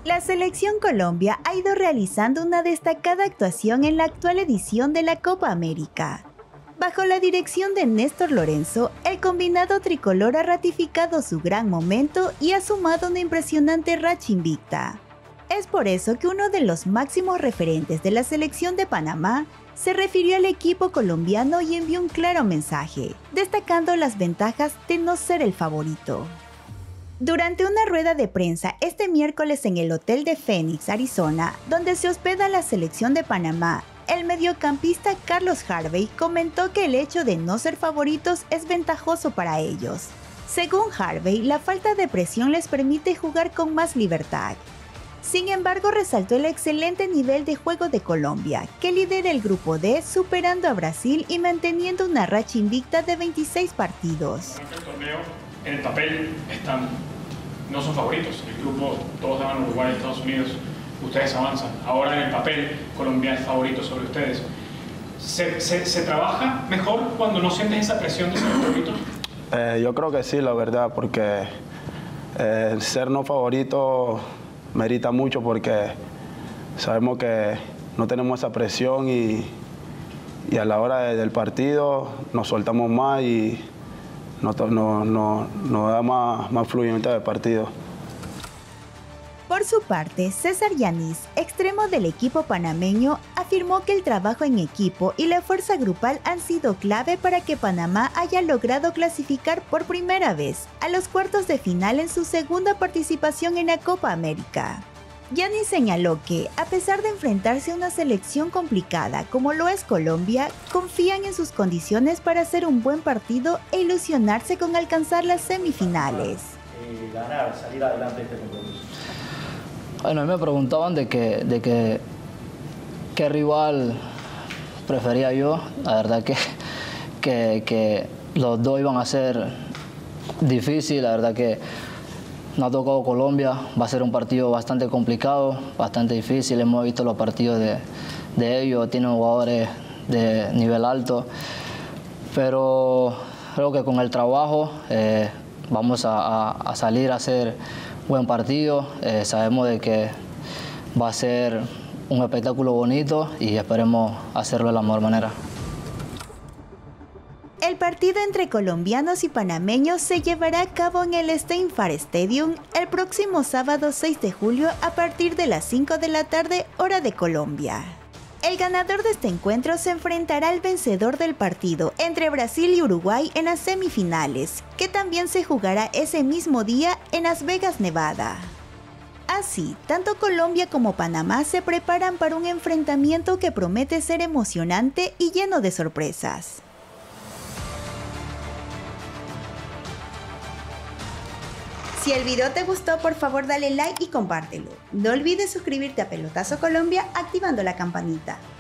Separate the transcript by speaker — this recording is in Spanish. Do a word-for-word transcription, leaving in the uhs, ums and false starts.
Speaker 1: La Selección Colombia ha ido realizando una destacada actuación en la actual edición de la Copa América. Bajo la dirección de Néstor Lorenzo, el combinado tricolor ha ratificado su gran momento y ha sumado una impresionante racha invicta. Es por eso que uno de los máximos referentes de la selección de Panamá se refirió al equipo colombiano y envió un claro mensaje, destacando las ventajas de no ser el favorito. Durante una rueda de prensa este miércoles en el hotel de Phoenix, Arizona, donde se hospeda la selección de Panamá, el mediocampista Carlos Harvey comentó que el hecho de no ser favoritos es ventajoso para ellos. Según Harvey, la falta de presión les permite jugar con más libertad. Sin embargo, resaltó el excelente nivel de juego de Colombia, que lidera el grupo D, superando a Brasil y manteniendo una racha invicta de veintiséis partidos.
Speaker 2: El torneo, en el papel, están, no son favoritos. El grupo, todos daban Uruguay y Estados Unidos. Ustedes avanzan. Ahora en el papel, Colombia es favorito sobre ustedes. ¿Se, se, se trabaja mejor cuando no sientes esa presión de ser favorito?
Speaker 3: Eh, yo creo que sí, la verdad, porque eh, el ser no favorito merita mucho porque sabemos que no tenemos esa presión y, y a la hora de, del partido nos soltamos más y nos, nos, nos, nos da más, más fluimiento del partido.
Speaker 1: Por su parte, César Yáñez, extremo del equipo panameño, afirmó que el trabajo en equipo y la fuerza grupal han sido clave para que Panamá haya logrado clasificar por primera vez a los cuartos de final en su segunda participación en la Copa América. Yáñez señaló que, a pesar de enfrentarse a una selección complicada como lo es Colombia, confían en sus condiciones para hacer un buen partido e ilusionarse con alcanzar las semifinales.
Speaker 4: Y ganar, salir adelante de este compromiso.
Speaker 5: Bueno, a mí me preguntaban de que, de que qué rival prefería yo. La verdad que, que, que los dos iban a ser difíciles. La verdad que nos ha tocado Colombia. Va a ser un partido bastante complicado, bastante difícil. Hemos visto los partidos de, de ellos. Tienen jugadores de nivel alto. Pero creo que con el trabajo eh, vamos a, a, a salir a hacer buen partido. Eh, sabemos de que va a ser un espectáculo bonito y esperemos hacerlo de la mejor manera.
Speaker 1: El partido entre colombianos y panameños se llevará a cabo en el Steinfart Stadium el próximo sábado seis de julio a partir de las cinco de la tarde, hora de Colombia. El ganador de este encuentro se enfrentará al vencedor del partido entre Brasil y Uruguay en las semifinales, que también se jugará ese mismo día en Las Vegas, Nevada. Así, tanto Colombia como Panamá se preparan para un enfrentamiento que promete ser emocionante y lleno de sorpresas. Si el video te gustó, por favor dale like y compártelo. No olvides suscribirte a Pelotazo Colombia activando la campanita.